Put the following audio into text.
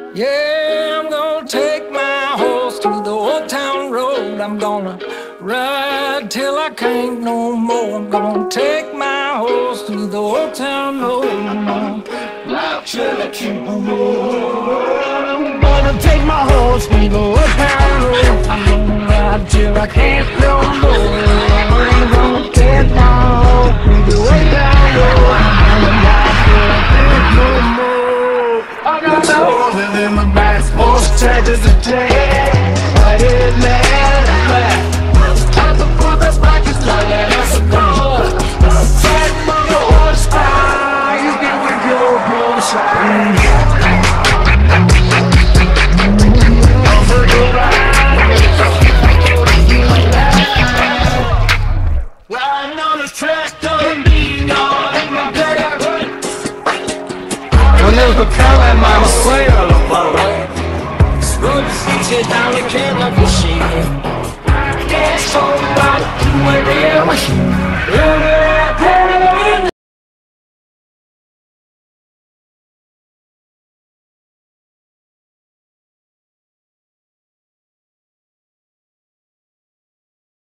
Yeah, I'm gonna take my horse to the old town road. I'm gonna ride till I can't no more. I'm gonna take my horse to the old town road. I'm gonna ride till I can't no more. I'm gonna take my horse to the old town road. I'm gonna ride till I can't no more. I'm gonna take my horse to the old town road. I'm gonna ride till I can't no more. I got the horses in my back, horse tractors a day. But it land back. At the foot, that's like it's like that. That's a goal. Fight for your horsepower. You can with your motorcycle. Riding on this tractor, being all in my day. When there's a cow and mama sail